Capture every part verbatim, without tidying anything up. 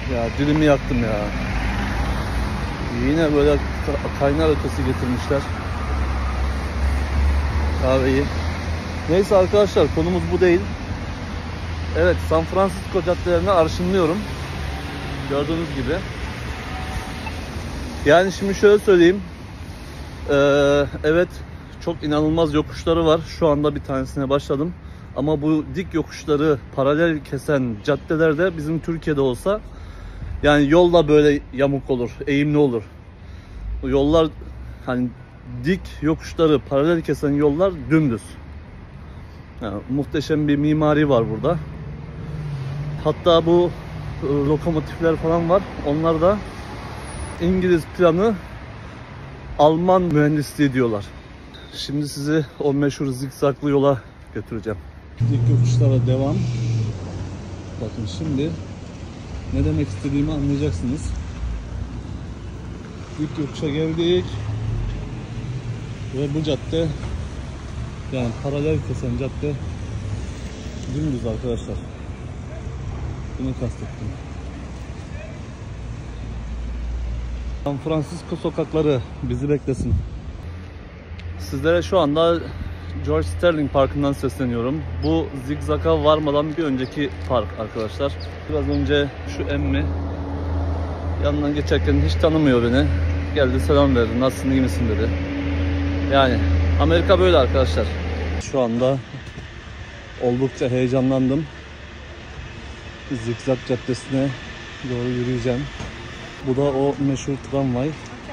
Ya dilimi yaktım ya. Yine böyle kaynar ötesi getirmişler kahveyi. Neyse arkadaşlar, konumuz bu değil. Evet, San Francisco caddelerini arşınlıyorum. Gördüğünüz gibi. Yani şimdi şöyle söyleyeyim. Ee, evet, çok inanılmaz yokuşları var. Şu anda bir tanesine başladım. Ama bu dik yokuşları paralel kesen caddelerde bizim Türkiye'de olsa yani yol da böyle yamuk olur, eğimli olur. Bu yollar hani dik yokuşları paralel kesen yollar dümdüz. Yani muhteşem bir mimari var burada. Hatta bu e, lokomotifler falan var. Onlar da İngiliz planı, Alman mühendisliği diyorlar. Şimdi sizi o meşhur zikzaklı yola götüreceğim. Dik yokuşlara devam. Bakın şimdi ne demek istediğimi anlayacaksınız. Dik yokuşa geldik. Ve bu cadde, yani paralel kesen cadde dümdüz arkadaşlar. Bunu kastettim. San Francisco sokakları bizi beklesin. Sizlere şu anda George Sterling Parkı'ndan sesleniyorum. Bu zigzaga varmadan bir önceki park arkadaşlar. Biraz önce şu emmi yanından geçerken hiç tanımıyor beni. Geldi, selam verdi. Nasılsın, iyi misin dedi. Yani Amerika böyle arkadaşlar. Şu anda oldukça heyecanlandım. Zigzag caddesine doğru yürüyeceğim. Bu da o meşhur tramvay.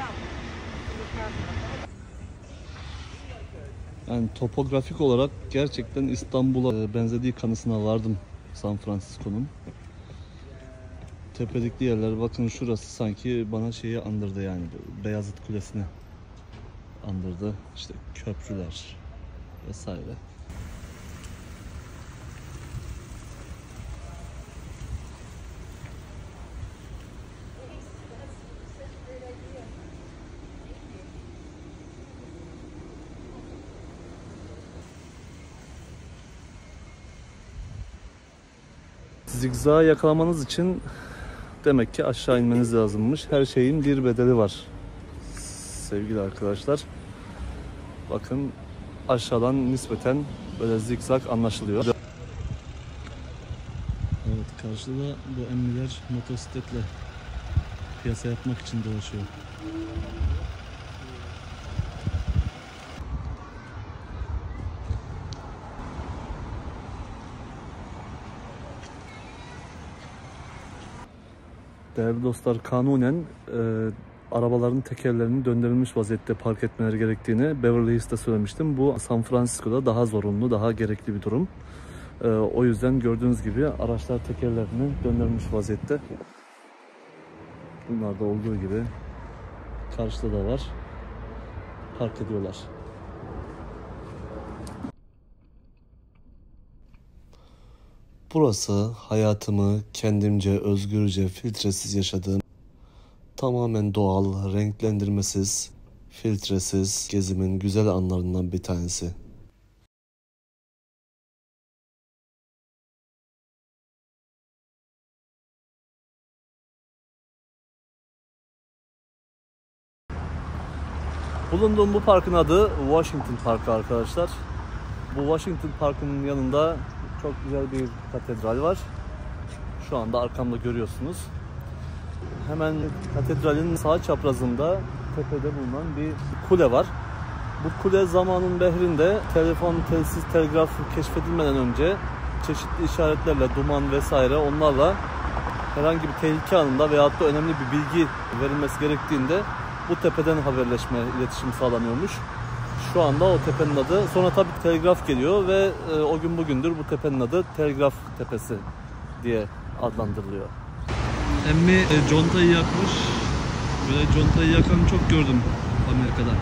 Yani topografik olarak gerçekten İstanbul'a benzediği kanısına vardım San Francisco'nun. Tepedikli yerler, bakın şurası sanki bana şeyi andırdı, yani Beyazıt Kulesi'ni andırdı. İşte köprüler vesaire. Zigzağı yakalamanız için demek ki aşağı inmeniz lazımmış. Her şeyin bir bedeli var sevgili arkadaşlar. Bakın aşağıdan nispeten böyle zigzag anlaşılıyor. Evet, karşıda bu emmiler motosikletle piyasa yapmak için dolaşıyor. Değerli dostlar, kanunen e, arabaların tekerlerinin döndürülmüş vaziyette park etmeleri gerektiğini Beverly Hills'te söylemiştim. Bu San Francisco'da daha zorunlu, daha gerekli bir durum. E, o yüzden gördüğünüz gibi araçlar tekerlerini döndürülmüş vaziyette. Bunlar da olduğu gibi karşıda da var. Park ediyorlar. Burası hayatımı kendimce, özgürce, filtresiz yaşadığım, tamamen doğal, renklendirmesiz, filtresiz gezimin güzel anlarından bir tanesi. Bulunduğum bu parkın adı Washington Parkı arkadaşlar. Bu Washington Parkı'nın yanında çok güzel bir katedral var. Şu anda arkamda görüyorsunuz. Hemen katedralin sağ çaprazında tepede bulunan bir kule var. Bu kule zamanın behrinde telefon, telsiz, telgraf keşfedilmeden önce çeşitli işaretlerle, duman vesaire, onlarla herhangi bir tehlike anında veyahut da önemli bir bilgi verilmesi gerektiğinde bu tepeden haberleşme, iletişim sağlanıyormuş. Şu anda o tepenin adı, sonra tabii telgraf geliyor ve e, o gün bugündür bu tepenin adı Telgraf Tepesi diye adlandırılıyor. Emmi e, contayı yakmış. Böyle contayı yakan çok gördüm Amerika'da.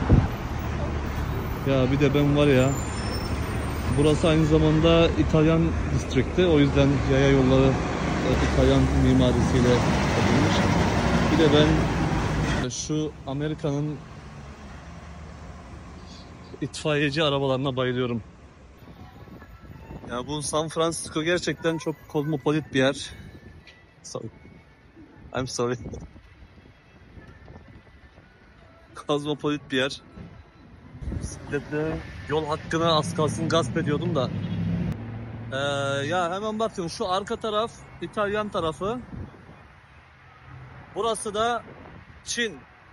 Ya bir de ben var ya, burası aynı zamanda İtalyan distrikti. O yüzden yaya yolları e, İtalyan mimarisiyle yapılmış. Bir de ben e, şu Amerika'nın itfaiyeci arabalarına bayılıyorum. Ya bu San Francisco gerçekten çok kozmopolit bir yer. I'm sorry. Kozmopolit bir yer. Bisikletle yol hakkını az kalsın gasp ediyordum da. Ee, ya hemen bakın, şu arka taraf İtalyan tarafı. Burası da Çin.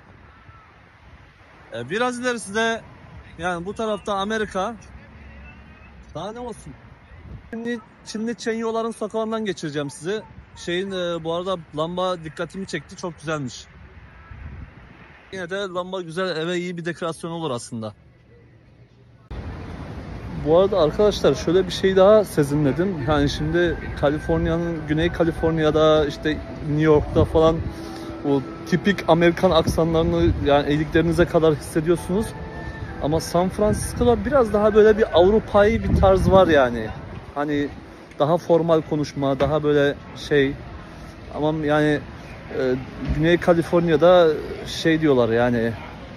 Ee, biraz ilerisi de yani bu tarafta Amerika. Daha ne olsun? Çinli, Çinli Çenyoların sokağından geçireceğim sizi. Şeyin e, bu arada lamba dikkatimi çekti, çok güzelmiş. Yine de lamba güzel, eve iyi bir dekorasyon olur aslında. Bu arada arkadaşlar şöyle bir şey daha sezinledim. Yani şimdi Kaliforniya'nın, Güney Kaliforniya'da, işte New York'ta falan o tipik Amerikan aksanlarını yani iliklerinize kadar hissediyorsunuz. Ama San Francisco'da biraz daha böyle bir Avrupa'yı bir tarz var yani. Hani daha formal konuşma, daha böyle şey. Ama yani e, Güney Kaliforniya'da şey diyorlar yani.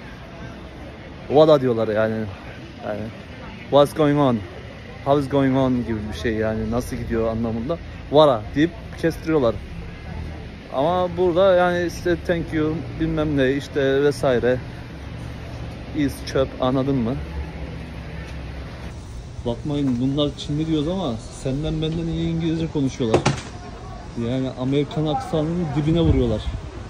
Vada diyorlar yani. Yani what's going on? How is going on gibi bir şey yani, nasıl gidiyor anlamında. Vara deyip kestiriyorlar. Ama burada yani işte thank you bilmem ne işte vesaire. Is çöp, anladın mı? Bakmayın bunlar Çinli diyoruz ama senden benden iyi İngilizce konuşuyorlar. Yani Amerikan aksanının dibine vuruyorlar.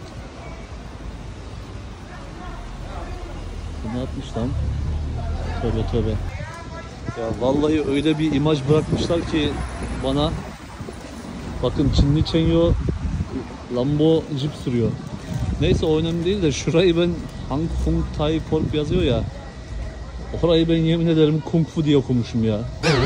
Ne yapmış lan? Tövbe tövbe. Ya vallahi öyle bir imaj bırakmışlar ki bana. Bakın Çinli Çenyo Lambo Jeep sürüyor. Neyse o önemli değil de şurayı ben Hang Fung Tai Corp yazıyor ya. Orayı ben yemin ederim Kung Fu diye okumuşum ya.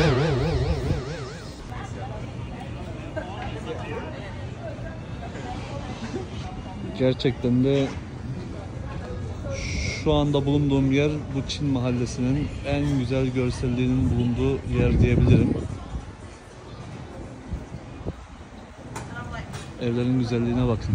Gerçekten de şu anda bulunduğum yer bu Çin mahallesinin en güzel görselliğinin bulunduğu yer diyebilirim. Evlerin güzelliğine bakın.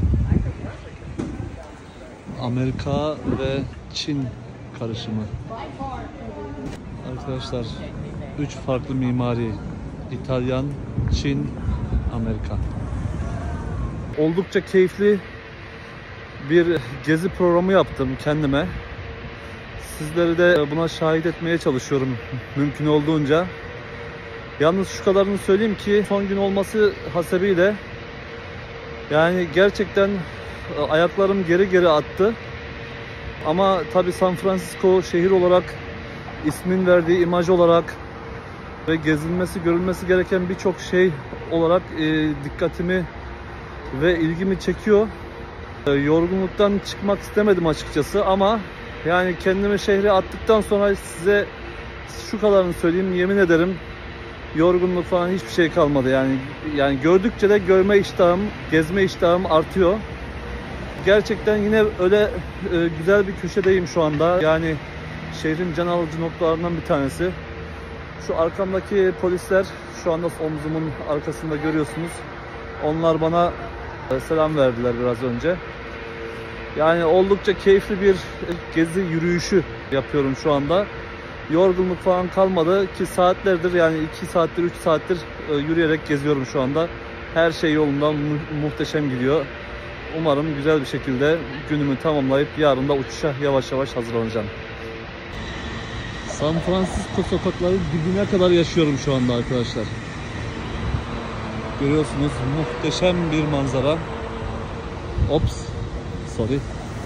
Amerika ve Çin karışımı. Arkadaşlar üç farklı mimari. İtalyan, Çin, Amerika. Oldukça keyifli bir gezi programı yaptım kendime. Sizleri de buna şahit etmeye çalışıyorum mümkün olduğunca. Yalnız şu kadarını söyleyeyim ki son gün olması hasebiyle yani gerçekten ayaklarım geri geri attı. Ama tabii San Francisco şehir olarak, ismin verdiği imaj olarak ve gezilmesi, görülmesi gereken birçok şey olarak e, dikkatimi ve ilgimi çekiyor. E, yorgunluktan çıkmak istemedim açıkçası ama yani kendimi şehre attıktan sonra size şu kadarını söyleyeyim, yemin ederim yorgunluk falan hiçbir şey kalmadı. Yani yani gördükçe de görme iştahım, gezme iştahım artıyor. Gerçekten yine öyle e, güzel bir köşedeyim şu anda. Yani şehrin can alıcı noktalarından bir tanesi. Şu arkamdaki polisler, şu anda omzumun arkasında görüyorsunuz. Onlar bana e, selam verdiler biraz önce. Yani oldukça keyifli bir gezi yürüyüşü yapıyorum şu anda. Yorgunluk falan kalmadı ki saatlerdir, yani iki saattir üç saattir e, yürüyerek geziyorum şu anda. Her şey yolundan mu muhteşem gidiyor. Umarım güzel bir şekilde günümü tamamlayıp yarın da uçuşa yavaş yavaş hazırlanacağım. San Francisco sokakları dibine kadar yaşıyorum şu anda arkadaşlar. Görüyorsunuz muhteşem bir manzara. Ops, sorry.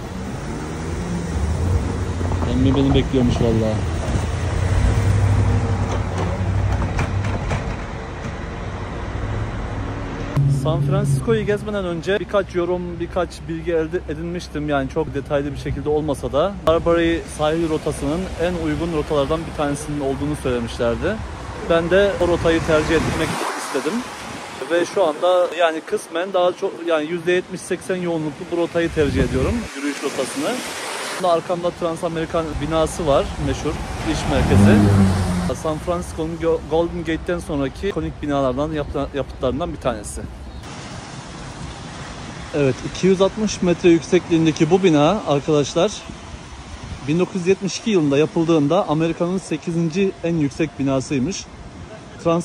Emmi beni bekliyormuş vallahi. San Francisco'yu gezmeden önce birkaç yorum, birkaç bilgi elde edinmiştim. Yani çok detaylı bir şekilde olmasa da Barbary sahil rotasının en uygun rotalardan bir tanesinin olduğunu söylemişlerdi. Ben de o rotayı tercih etmek istedim. Ve şu anda yani kısmen daha çok, yani yüzde yetmiş seksen yoğunluklu bu rotayı tercih ediyorum, yürüyüş rotasını. Arkamda Transamerikan binası var, meşhur iş merkezi. San Francisco'nun Golden Gate'ten sonraki ikonik binalardan, yapıtlarından bir tanesi. Evet, iki yüz altmış metre yüksekliğindeki bu bina arkadaşlar bin dokuz yüz yetmiş iki yılında yapıldığında Amerika'nın sekizinci en yüksek binasıymış.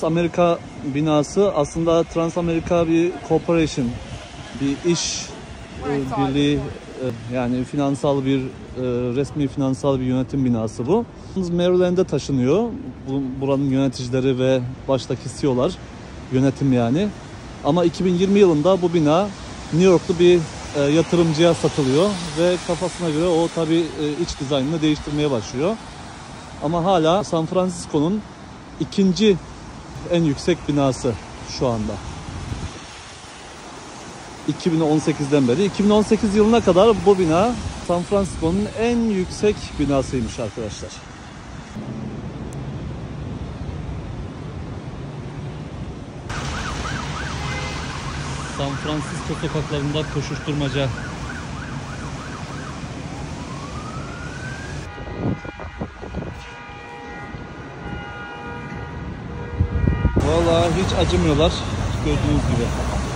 Transamerica binası aslında Transamerica bir corporation, bir iş e, Birliği e, yani finansal bir e, resmi finansal bir yönetim binası bu. Maryland'e taşınıyor. Bu, buranın yöneticileri ve baştaki C E O'lar, yönetim yani. Ama iki bin yirmi yılında bu bina New York'lu bir e, yatırımcıya satılıyor ve kafasına göre o tabii e, iç dizaynını değiştirmeye başlıyor. Ama hala San Francisco'nun ikinci en yüksek binası şu anda. iki bin on sekizden beri. iki bin on sekiz yılına kadar bu bina San Francisco'nun en yüksek binasıymış arkadaşlar. San Francisco sokaklarında koşuşturmaca. Vallahi hiç acımıyorlar gördüğünüz gibi.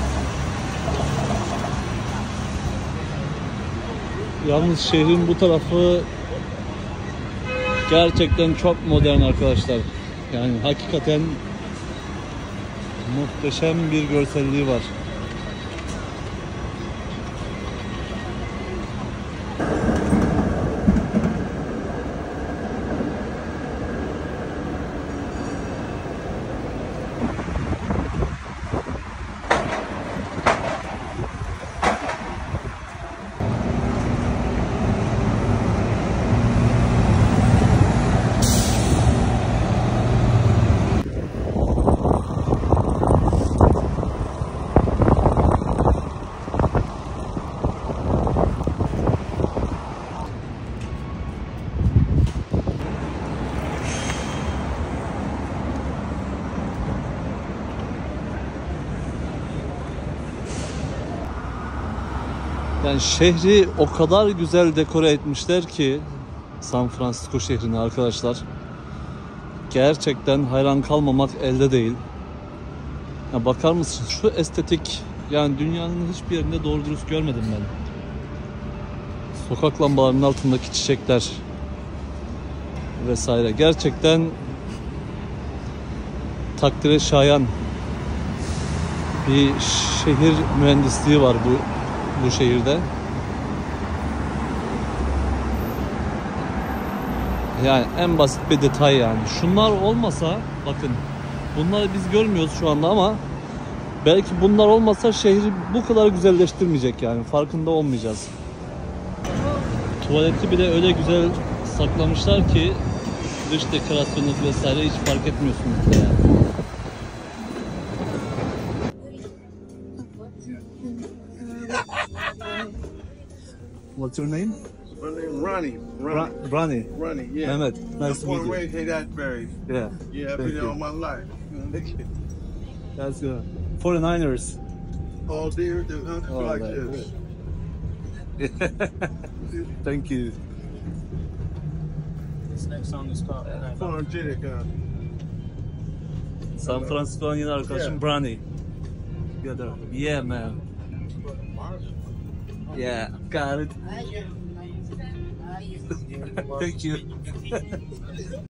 Yalnız şehrin bu tarafı gerçekten çok modern arkadaşlar. Yani hakikaten muhteşem bir görselliği var. Yani şehri o kadar güzel dekore etmişler ki San Francisco şehrini arkadaşlar. Gerçekten hayran kalmamak elde değil. Ya bakar mısın şu estetik, yani dünyanın hiçbir yerinde doğru dürüst görmedim ben. Sokak lambalarının altındaki çiçekler vesaire. Gerçekten takdire şayan bir şehir mühendisliği var bu bu şehirde. Yani en basit bir detay yani. Şunlar olmasa, bakın bunları biz görmüyoruz şu anda ama belki bunlar olmasa şehri bu kadar güzelleştirmeyecek yani. Farkında olmayacağız. Tuvaleti bile öyle güzel saklamışlar ki dış dekorasyonu vesaire hiç fark etmiyorsunuz bile yani. What's your name? My name Ronnie. Ronnie. Bra- Brani. Ronnie, yeah. Mehmet. Nice to Born meet and you. raised Haight-Ashbury. Yeah. Yeah, I've Thank been there you. all my life. Thank you. That's good. forty-niners. All deer, they're hunting Oh, like that- this. Thank you. This next song is called Phonogenic, uh, San Francisco'nun yeni arkadaşım Yeah. Brani. Together. Yeah man. Yeah, got it. Thank you.